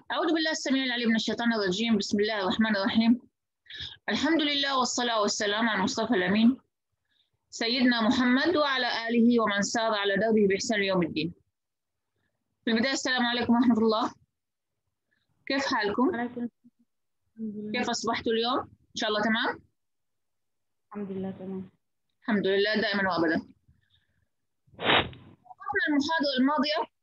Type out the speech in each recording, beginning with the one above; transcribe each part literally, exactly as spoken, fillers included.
أعوذ بالله السميع العليم من الشيطان الرجيم. بسم الله الرحمن الرحيم. الحمد لله والصلاة والسلام على المصطفى الأمين سيدنا محمد وعلى آله ومن سار على دربه بإحسان يوم الدين. في البداية السلام عليكم ورحمة الله. كيف حالكم؟ عليكم. الحمد لله. كيف أصبحتوا اليوم؟ إن شاء الله تمام؟ الحمد لله تمام. الحمد لله دائما وأبدا. وقفنا المحاضرة الماضية،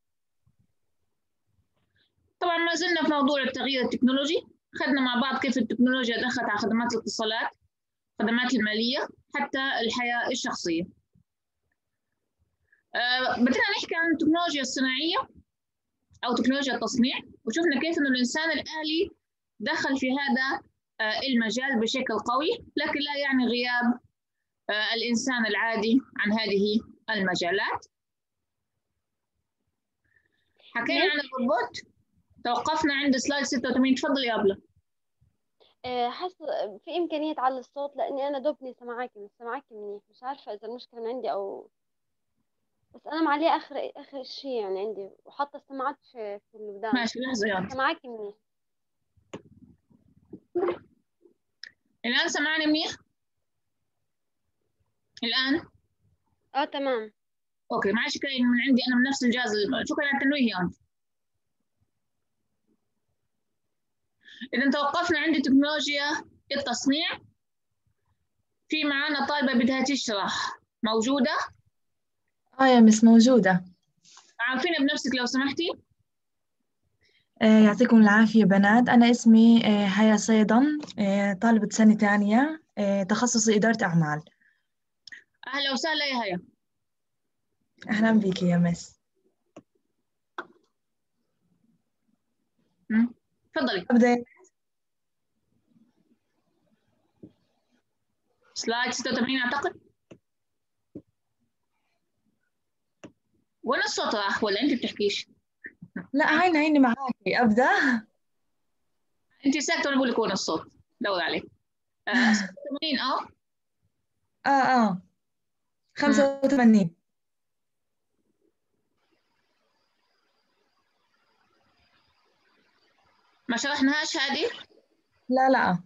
طبعا ما زلنا في موضوع التغيير التكنولوجي. أخذنا مع بعض كيف التكنولوجيا دخلت على خدمات الاتصالات، خدمات المالية، حتى الحياة الشخصية. أه بدنا نحكي عن التكنولوجيا الصناعية أو تكنولوجيا التصنيع، وشفنا كيف إنه الإنسان الآلي دخل في هذا أه المجال بشكل قوي، لكن لا يعني غياب أه الإنسان العادي عن هذه المجالات. حكينا عن الروبوت، توقفنا عند سلايد ستة وثمانين. تفضل يا أبلة. حاسه في امكانيه تعلي الصوت لاني انا دوبني سامعاكي مش سامعاكي منيح، مش عارفه اذا المشكله من عندي او بس انا معليه اخر اخر شيء يعني عندي وحاطه السماعات في في الودان. ماشي لحظة يا سامعاكي منيح الآن. سمعني منيح الآن؟ اه تمام. أوكي، معلش كاين من عندي أنا من نفس الجهاز. شكرا على التنويه يا أنت. إذا توقفنا عند تكنولوجيا التصنيع. في معانا طالبة بدها تشرح، موجودة؟ اه يا مس موجودة. عارفين بنفسك لو سمحتي. آه يعطيكم العافية بنات. أنا اسمي آه هيا صيدن، آه طالبة سنة تانية، آه تخصصي إدارة أعمال. أهلا وسهلا يا هيا. أهلا بك يا مس. مم. تفضلي. أبدأ. سلايد ستة وثمانين أعتقد. وين الصوت راح ولا أنت بتحكيش؟ لا هيني هيني معاكي. أبدأ. أنت ساكتة وأنا بقول لك وين الصوت. دور عليه. آه ستة وثمانين. أه آه آه خمسة وثمانين. ما شرحناهاش هذه؟ لا لا.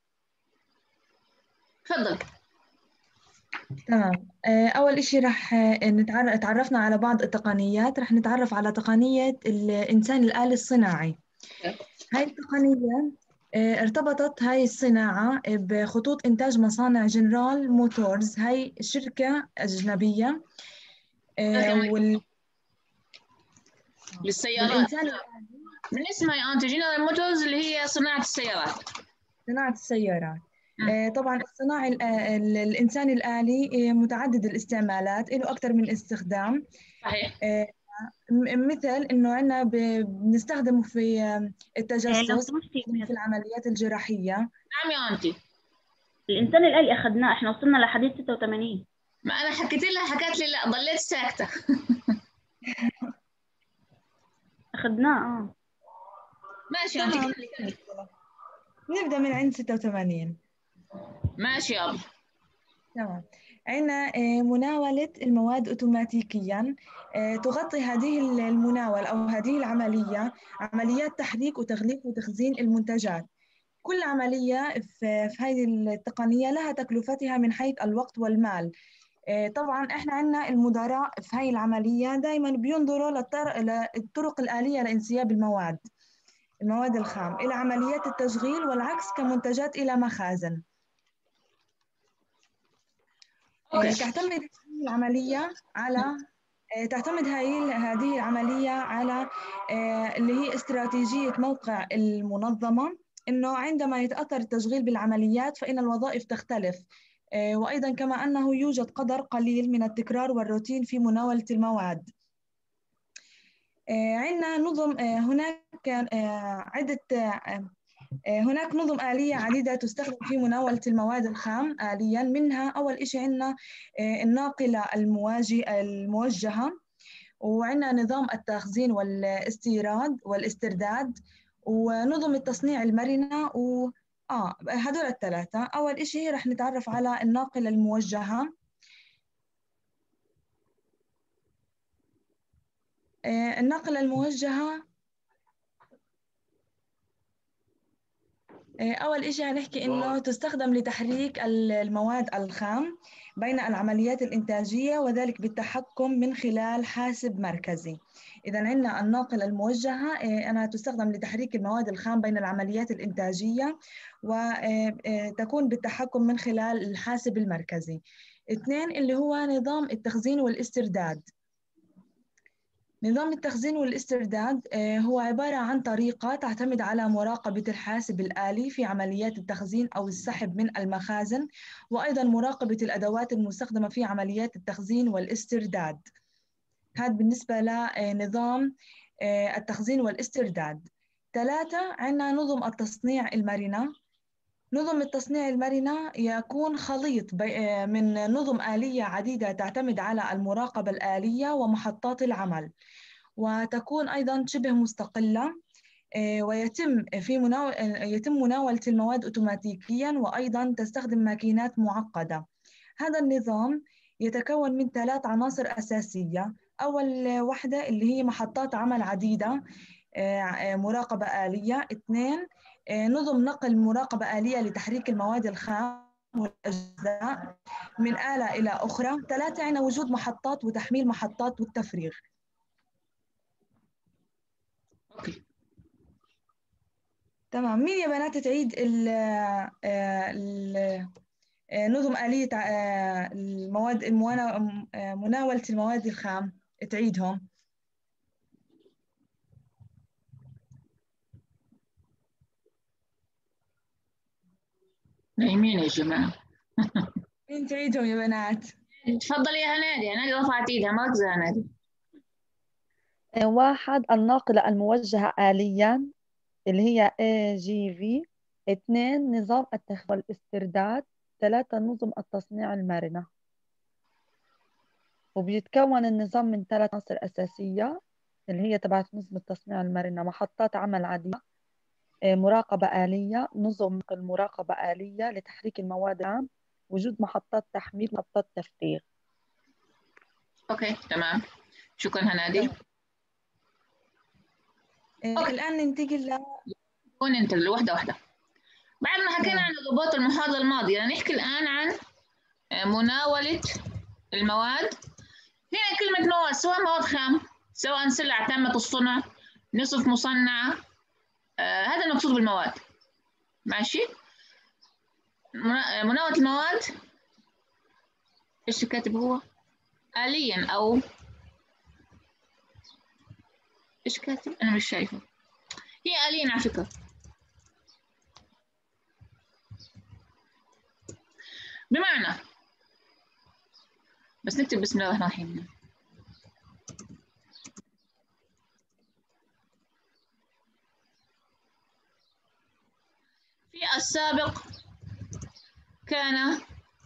تفضل. تمام. آه أول إشي رح آه نتعرف تعرفنا على بعض التقنيات. رح نتعرف على تقنية الإنسان الآلي الصناعي. هاي التقنية آه، ارتبطت هاي الصناعة بخطوط إنتاج مصانع جنرال موتورز. هاي شركة أجنبية. آه، وال... للسيارات. والإنسان من اسمها يا أنت جنرال موتورز اللي هي صناعة السيارات. صناعة السيارات. آه، طبعا الصناعي ال- ال- الإنسان الآلي آه، متعدد الاستعمالات، له أكثر من استخدام. صحيح. آه، م- مثل إنه عنا ب- بنستخدمه في آه، التجسس، لو سمحتي بنستخدمه في العمليات الجراحية. نعم يا أنت. الانسان الالي اخذناه، احنا وصلنا لحديث ستة وثمانين. ما أنا حكيت لها حكت لي لا، ضليت ساكتة. اخذناه اه. ماشي يا أنت. تمام. نبدأ من عند ستة وثمانين. ماشي يا أبو. تمام. عندنا آه، مناولة المواد أوتوماتيكيا. آه، تغطي هذه المناولة أو هذه العملية عمليات تحريك وتغليف وتخزين المنتجات. كل عملية في في هذه التقنية لها تكلفتها من حيث الوقت والمال. آه، طبعا احنا عندنا المدراء في هذه العملية دائما بينظروا للطر- للطرق الآلية لانسياب المواد المواد الخام إلى عمليات التشغيل، والعكس كمنتجات إلى مخازن. أوكي. تعتمد هذه العملية على تعتمد هاي هذه العملية على اللي هي استراتيجية موقع المنظمة، إنه عندما يتأثر التشغيل بالعمليات فإن الوظائف تختلف، وأيضا كما أنه يوجد قدر قليل من التكرار والروتين في مناولة المواد. عندنا نظم هناك عدة هناك نظم آلية عديدة تستخدم في مناولة المواد الخام آلياً. منها أول إشي عندنا الناقلة المواجهة الموجهة، وعندنا نظام التخزين والاستيراد والاسترداد، ونظم التصنيع المرنة. و آه هدول الثلاثة. أول إشي رح نتعرف على الناقلة الموجهة. الناقلة الموجهة أول إشي هنحكي إنه تستخدم لتحريك المواد الخام بين العمليات الإنتاجية، وذلك بالتحكم من خلال حاسب مركزي. إذا عندنا الناقلة الموجهة أنها تستخدم لتحريك المواد الخام بين العمليات الإنتاجية وتكون بالتحكم من خلال الحاسب المركزي. اثنين اللي هو نظام التخزين والاسترداد. نظام التخزين والاسترداد هو عبارة عن طريقة تعتمد على مراقبة الحاسب الآلي في عمليات التخزين أو السحب من المخازن، وأيضاً مراقبة الأدوات المستخدمة في عمليات التخزين والاسترداد. هذا بالنسبة لنظام التخزين والاسترداد. ثلاثة، عندنا نظم التصنيع المرنة. نظم التصنيع المرنة يكون خليط من نظم آلية عديدة تعتمد على المراقبة الآلية ومحطات العمل، وتكون أيضاً شبه مستقلة، ويتم في مناول يتم مناولة المواد أوتوماتيكياً، وأيضاً تستخدم ماكينات معقدة. هذا النظام يتكون من ثلاث عناصر أساسية. أول واحدة اللي هي محطات عمل عديدة، مراقبة آلية. اثنين، نظم نقل مراقبة آلية لتحريك المواد الخام والأجزاء من آلة إلى أخرى. ثلاثة، عندنا وجود محطات وتحميل محطات والتفريغ. أوكي. تمام. مين يا بنات تعيد ال ال نظم آلية المواد مناولة المواد الخام تعيدهم؟ نايمين يا جماعة. مين تعيدهم يا بنات؟ تفضلي يا هنادي. هنادي رفعت ايدها، مركزة هنادي. واحد، الناقلة الموجهة آلياً اللي هي إيه جي في. اثنين، نظام التخزين والاسترداد. ثلاثة، نظم التصنيع المرنة. وبيتكون النظام من ثلاث عناصر أساسية اللي هي تبعت نظم التصنيع المرنة: محطات عمل عادية، مراقبة آلية، نظم المراقبة آلية لتحريك المواد الخام، وجود محطات تحميل، محطات تفريغ. اوكي تمام، شكرا هنادي. أوكي. الآن ننتقل ل وننتقل واحدة واحدة. بعد ما حكينا عن ضباط المحاضرة الماضية، نحكي الآن عن مناولة المواد. هنا كلمة مواد، سواء مواد خام، سواء سلع تامة الصنع، نصف مصنعة، آه هذا المقصود بالمواد. ماشي. مناولة المواد ايش كاتب هو؟ آليا أو ايش كاتب؟ أنا مش شايفه. هي آليا على فكرة. بمعنى، بس نكتب بسم الله الرحمن الرحيم. في السابق كان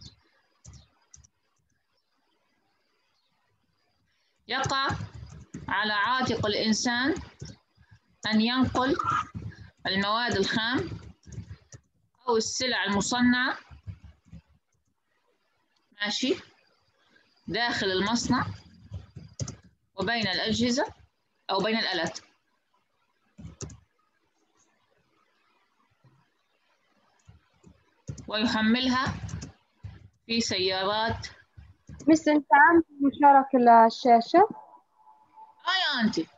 يقع على عاتق الإنسان أن ينقل المواد الخام أو السلع المصنعة ماشي داخل المصنع وبين الأجهزة أو بين الآلات. ويحملها في سيارات. مس انت عندك مشاركة الشاشة؟ اه يا انتي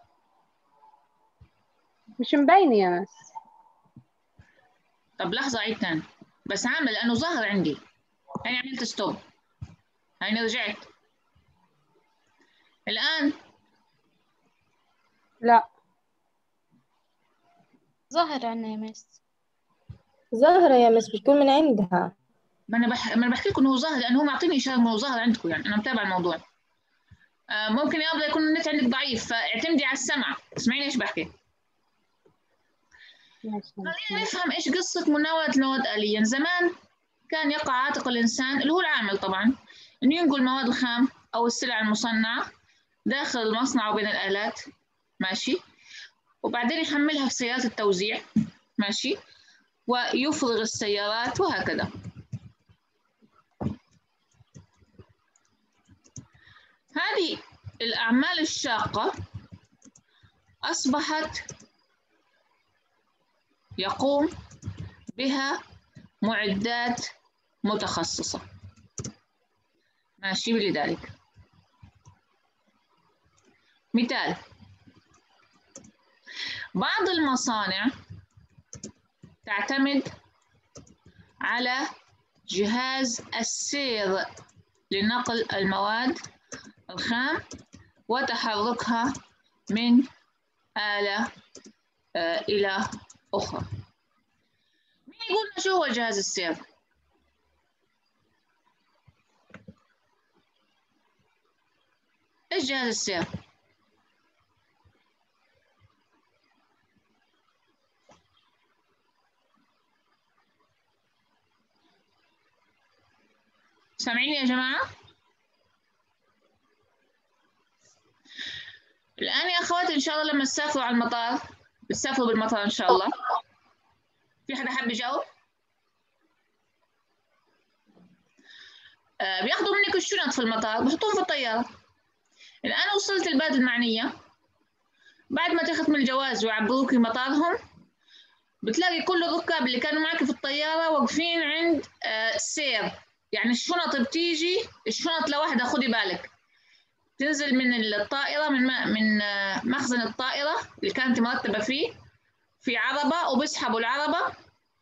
مش مبينة يا مس. طب لحظة عيد تاني، بس عامل لأنه ظاهر عندي. هاني عملت ستوب، هاني رجعت الآن. لا ظاهر عنا يا مس. ظاهرة يا مس، بتكون من عندها. ما انا بح... ما انا بحكي لكم انه هو ظاهر، لانه هو معطيني اشاره انه ظاهر عندكم، يعني انا متابع الموضوع. آه ممكن يا ابدا يكون النت عندك ضعيف، فاعتمدي على السمع، اسمعيني ايش بحكي. خلينا نفهم ايش قصه مناوله المواد آليا. زمان كان يقع عاتق الانسان اللي هو العامل طبعا انه ينقل المواد الخام او السلع المصنعه داخل المصنع وبين الالات ماشي، وبعدين يحملها في سيارات التوزيع ماشي، ويفرغ السيارات وهكذا. هذه الأعمال الشاقة أصبحت يقوم بها معدات متخصصة. ماشي. لذلك مثال: بعض المصانع تعتمد على جهاز السير لنقل المواد الخام وتحركها من آلة آه إلى أخرى. مين يقول لنا شو هو جهاز السير؟ إيش جهاز السير؟ سامعيني يا جماعة؟ الآن يا أخواتي إن شاء الله لما تسافروا على المطار، بتسافروا بالمطار إن شاء الله، في حدا حاب يجاوب؟ آه بياخذوا منك الشنط في المطار بحطوهم في الطيارة. الآن وصلت البلد المعنية، بعد ما تختم الجواز ويعبروك مطارهم، بتلاقي كل الركاب اللي كانوا معك في الطيارة واقفين عند آه السير. يعني الشنط بتيجي، الشنط لوحدها خدي بالك، تنزل من الطائرة، من من مخزن الطائرة اللي كانت مرتبة فيه في عربة، وبيسحبوا العربة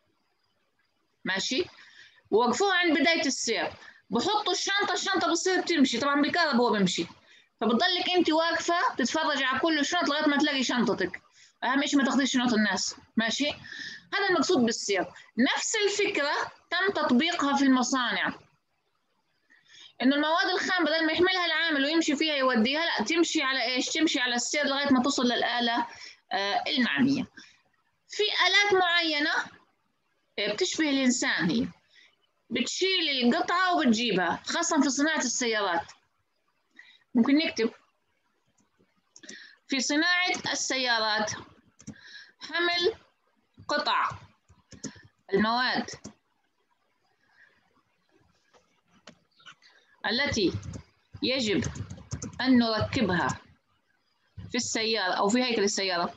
ماشي، ووقفوها عند بداية السير، بحطوا الشنطة، الشنطة بتصير بتمشي، طبعا بالكهرباء هو بيمشي، فبتضلك انت واقفة تتفرجي على كل شنط لغاية ما تلاقي شنطتك. أهم شيء ما تاخديش شنط الناس. ماشي. هذا المقصود بالسير. نفس الفكرة تم تطبيقها في المصانع، إنه المواد الخام بدل ما يحملها العامل ويمشي فيها يوديها، لا، تمشي على إيش؟ تمشي على السير لغاية ما توصل للآلة آه المعنية. في آلات معينة بتشبه الإنسان، هي بتشيل القطعة وبتجيبها، خاصة في صناعة السيارات. ممكن نكتب في صناعة السيارات: حمل قطع المواد التي يجب أن نركبها في السيارة أو في هيكل السيارة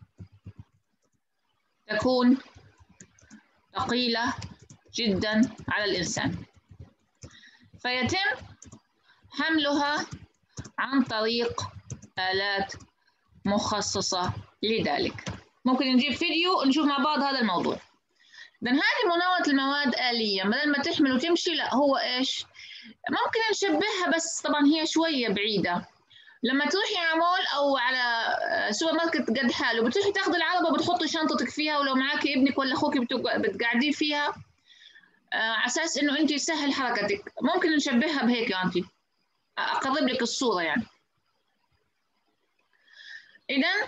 تكون ثقيلة جدا على الإنسان، فيتم حملها عن طريق آلات مخصصة لذلك. ممكن نجيب فيديو نشوف مع بعض هذا الموضوع. إذن هذه مناولة المواد آلية، بدل ما تحمل وتمشي، لا، هو إيش؟ ممكن نشبهها، بس طبعا هي شوية بعيدة. لما تروحي على مول أو على سوبر ماركت قد حاله، بتروحي تاخذي العربة بتحطي شنطتك فيها، ولو معاكي ابنك ولا أخوك بتقعديه فيها على أساس إنه أنت يسهل حركتك. ممكن نشبهها بهيك يا أنتي، أقرب لك الصورة يعني. إذن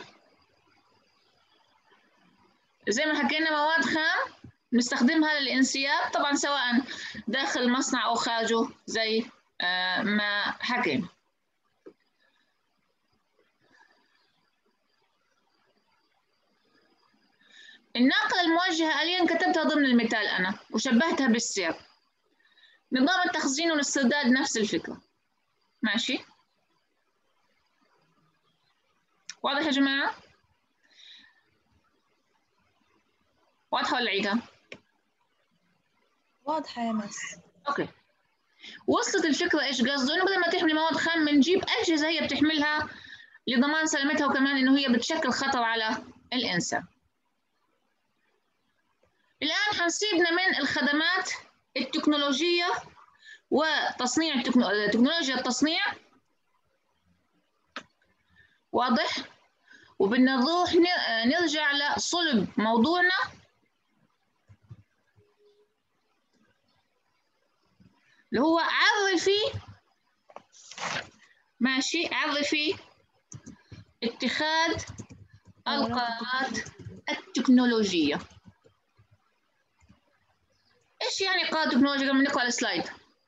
زي ما حكينا، مواد خام نستخدمها للانسياب، طبعا سواء داخل المصنع أو خارجه زي ما حكينا. الناقلة الموجهة آليا كتبتها ضمن المثال أنا وشبهتها بالسير. نظام التخزين والاسترداد نفس الفكرة. ماشي؟ واضح يا جماعة؟ واضحة ولا عيدها؟ واضحة يا مس. أوكي. وصلت الفكرة إيش قصده؟ إنه بدل ما تحمل مواد خام بنجيب أجهزة هي بتحملها لضمان سلامتها، وكمان إنه هي بتشكل خطر على الإنسان. الآن حنسيبنا من الخدمات التكنولوجية وتصنيع التكنو... تكنولوجيا التصنيع. واضح؟ وبدنا نروح نرجع لصلب موضوعنا، اللي هو عرفي ماشي عرفي اتخاذ القرارات التكنولوجية. ايش يعني قرارات تكنولوجية؟ قبل ما نقرأ السلايد،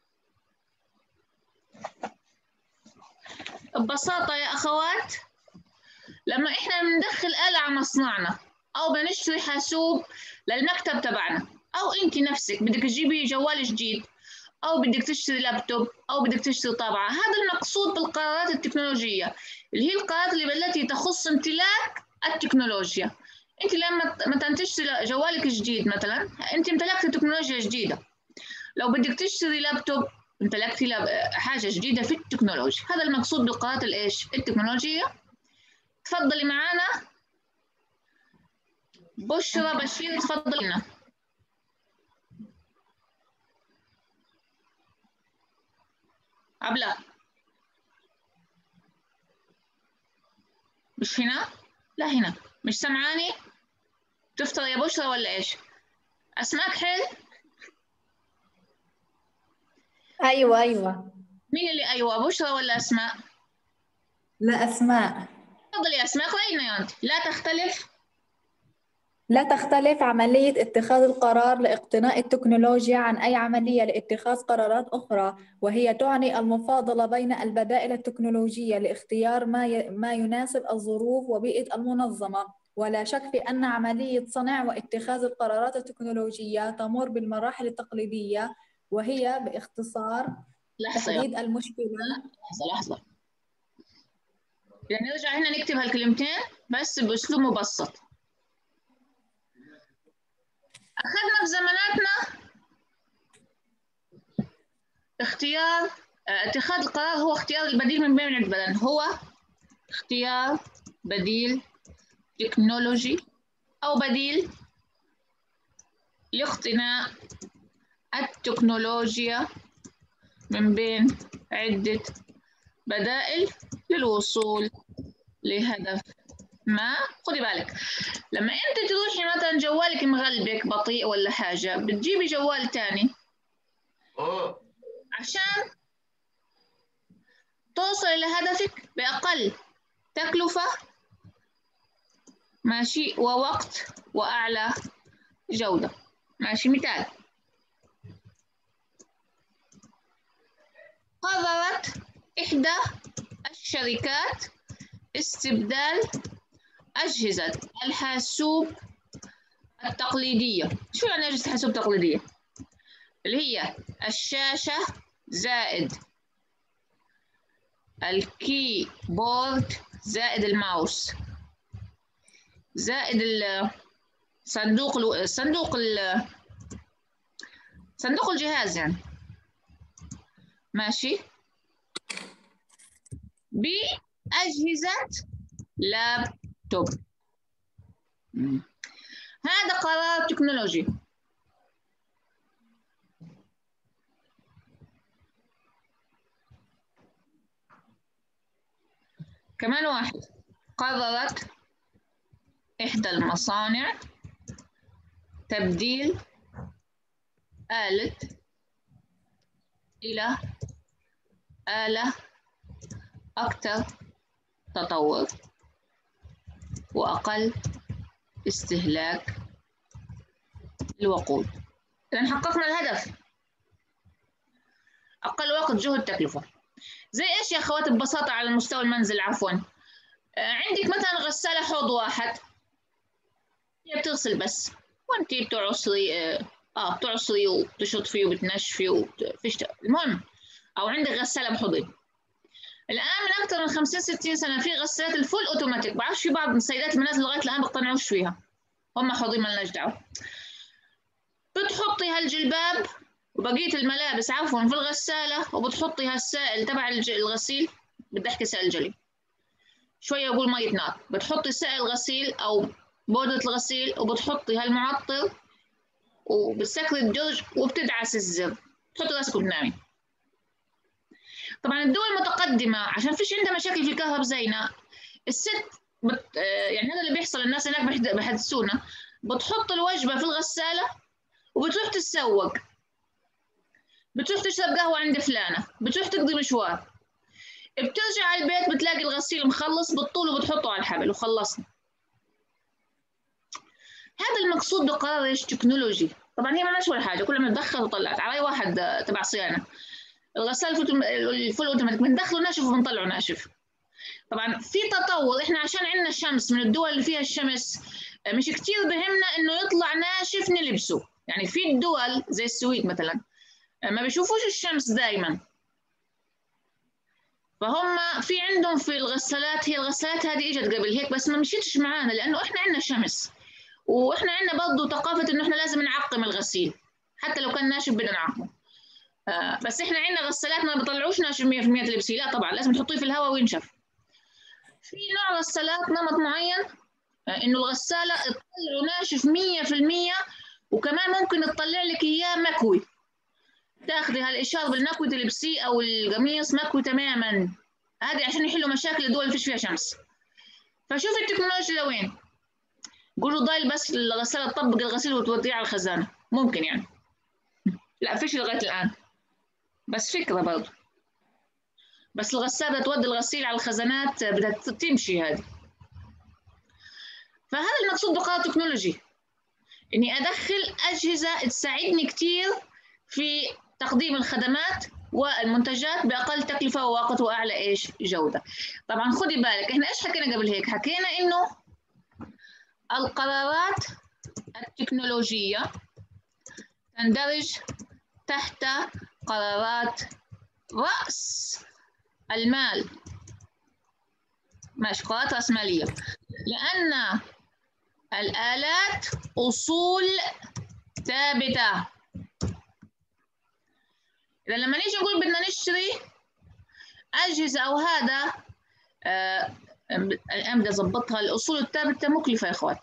ببساطة يا أخوات، لما إحنا بندخل آلة على مصنعنا أو بنشتري حاسوب للمكتب تبعنا، أو أنت نفسك بدك تجيبي جوال جديد، أو بدك تشتري لابتوب، أو بدك تشتري طابعة، هذا المقصود بالقرارات التكنولوجية، اللي هي القرارات اللي التي تخص امتلاك التكنولوجيا. انت لما مثلا تشتري جوالك جديد مثلا، انت امتلكتي تكنولوجيا جديده. لو بدك تشتري لابتوب، امتلكتي حاجه جديده في التكنولوجيا. هذا المقصود بقراءه الايش؟ التكنولوجيا. تفضلي معانا بشرى بشير، تفضلي لنا. عبلة مش هنا؟ لا هنا. مش سمعاني؟ تفطر يا بشرى ولا ايش؟ اسماك حل؟ أيوة أيوة. مين اللي ايوه، بشرى ولا اسماء؟ لا أسماء. تفضلي يا اسماء، قرينا يا انت. لا تختلف لا تختلف عملية اتخاذ القرار لاقتناء التكنولوجيا عن أي عملية لاتخاذ قرارات أخرى، وهي تعني المفاضلة بين البدائل التكنولوجية لاختيار ما ي... ما يناسب الظروف وبيئة المنظمة. ولا شك في أن عملية صنع واتخاذ القرارات التكنولوجية تمر بالمراحل التقليدية، وهي باختصار لحظة يا تحديد المشكلة. لحظة لحظة يعني نرجع هنا نكتب هالكلمتين بس بأسلوب مبسط. أخذنا في زماناتنا اختيار اتخاذ القرار هو اختيار البديل من بين البدن، هو اختيار بديل تكنولوجي أو بديل لاقتناء التكنولوجيا من بين عدة بدائل للوصول لهدف ما. خدي بالك لما انت تروحي مثلا جوالك مغلبك بطيء ولا حاجة، بتجيبي جوال تاني عشان توصل لهدفك بأقل تكلفة، ماشي، ووقت وأعلى جودة. ماشي. مثال، قررت إحدى الشركات استبدال أجهزة الحاسوب التقليدية. شو يعني أجهزة الحاسوب التقليدية؟ اللي هي الشاشة زائد الكيبورد زائد الماوس زائد الصندوق الصندوق صندوق الجهاز يعني. ماشي. بأجهزة لابتوب. هذا قرار تكنولوجي. كمان واحد، قررت إحدى المصانع تبديل آلة إلى آلة أكثر تطور وأقل استهلاك الوقود. إذن حققنا الهدف، أقل وقت جهد تكلفة. زي إيش يا أخوات ببساطة على مستوى المنزل؟ عفواً، عندك مثلا غسالة حوض واحد، هي بتغسل بس، وأنتي بتعصري آه بتعصري وتشط فيه وبتنشفي وفيش. المهم، أو عندك غسالة بحوضين. الآن من أكثر من خمسين ستين سنة في غسالات الفول أوتوماتيك. بعرفش في بعض من سيدات المنازل لغاية الآن بيقتنعوش فيها، هم حوضين مالناش دعوة. بتحطي هالجلباب وبقية الملابس عفوا في الغسالة، وبتحطي هالسائل تبع الغسيل، بدي أحكي سائل جلي، شوية بقول مية نار. بتحطي سائل غسيل أو بودرة الغسيل، وبتحطي هالمعطر، وبتسكري الدرج، وبتدعس الزر، تحطي راسك وتنامي. طبعا الدول المتقدمة عشان فيش عندها مشاكل في الكهرباء زينا، الست بت... يعني هذا اللي بيحصل، الناس هناك بيحدثونا، بتحط الوجبة في الغسالة وبتروح تتسوق، بتروح تشرب قهوة عند فلانة، بتروح تقضي مشوار، بترجع على البيت بتلاقي الغسيل مخلص، بتطول وبتحطه على الحبل وخلصنا. هذا المقصود بقرار ايش؟ تكنولوجي. طبعا هي ما ولا حاجة، كل ما تدخل وطلعت على واحد تبع صيانة. الغسالة الفول اوتوماتيك بندخله ناشف وبنطلعه ناشف. طبعا في تطور، احنا عشان عندنا الشمس من الدول اللي فيها الشمس مش كتير بهمنا انه يطلع ناشف نلبسه. يعني في الدول زي السويد مثلا ما بيشوفوش الشمس دائما، فهم في عندهم في الغسالات، هي الغسالات هذه اجت قبل هيك بس ما مشيتش معانا لانه احنا عندنا شمس. واحنا عندنا برضه ثقافه انه احنا لازم نعقم الغسيل، حتى لو كان ناشف بدنا نعقمه. آه بس احنا عندنا غسالات ما بيطلعوش ناشف مية بالمية تلبسيه، لا طبعا لازم تحطيه في الهواء وينشف. في نوع غسالات نمط معين آه انه الغساله تطلعه ناشف مية بالمية، وكمان ممكن تطلع لك اياه مكوي، تاخذي هالاشاره بالمكوي تلبسيه او القميص مكوي تماما. هذه عشان يحلوا مشاكل الدول اللي فيش فيها شمس. فشوفي التكنولوجيا لوين. قولوا ضايل بس الغساله تطبق الغسيل وتوديه على الخزانه، ممكن يعني. لا فيش لغايه الان، بس فكره برضه. بس الغسالة تودي الغسيل على الخزانات بدها تمشي هذه. فهذا المقصود بقرار تكنولوجي، اني ادخل اجهزه تساعدني كثير في تقديم الخدمات والمنتجات باقل تكلفه ووقت واعلى ايش جوده. طبعا خدي بالك احنا ايش حكينا قبل هيك؟ حكينا انه القرارات التكنولوجيه تندرج تحت قرارات راس المال. ماشي، قرارات رأسمالية، لأن الآلات أصول ثابتة. إذا لما نيجي نقول بدنا نشتري أجهزة أو هذا آه الآن بدي أظبطها. الأصول الثابتة مكلفة يا إخوات،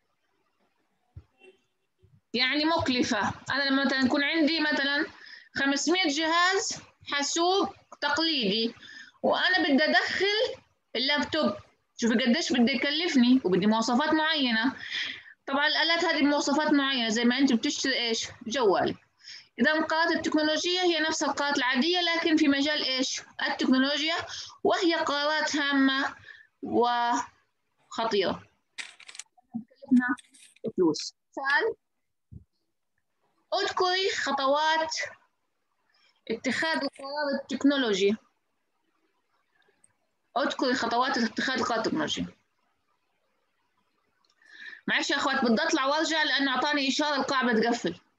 يعني مكلفة. أنا لما مثلا يكون عندي مثلا خمسمية جهاز حاسوب تقليدي وأنا بدي أدخل اللابتوب، شوفي قديش بدي يكلفني وبدي مواصفات معينة. طبعا الآلات هذه بمواصفات معينة زي ما أنت بتشتري إيش؟ جوال. إذا القرارات التكنولوجية هي نفس القرارات العادية لكن في مجال إيش؟ التكنولوجيا، وهي قرارات هامة وخطيرة. تكلفنا فلوس. سؤال: اذكري خطوات اتخاذ القرار التكنولوجي. اذكري خطوات اتخاذ القرار التكنولوجي. معلش يا اخوات بدي اطلع وارجع لانه اعطاني اشاره القاعه بتقفل.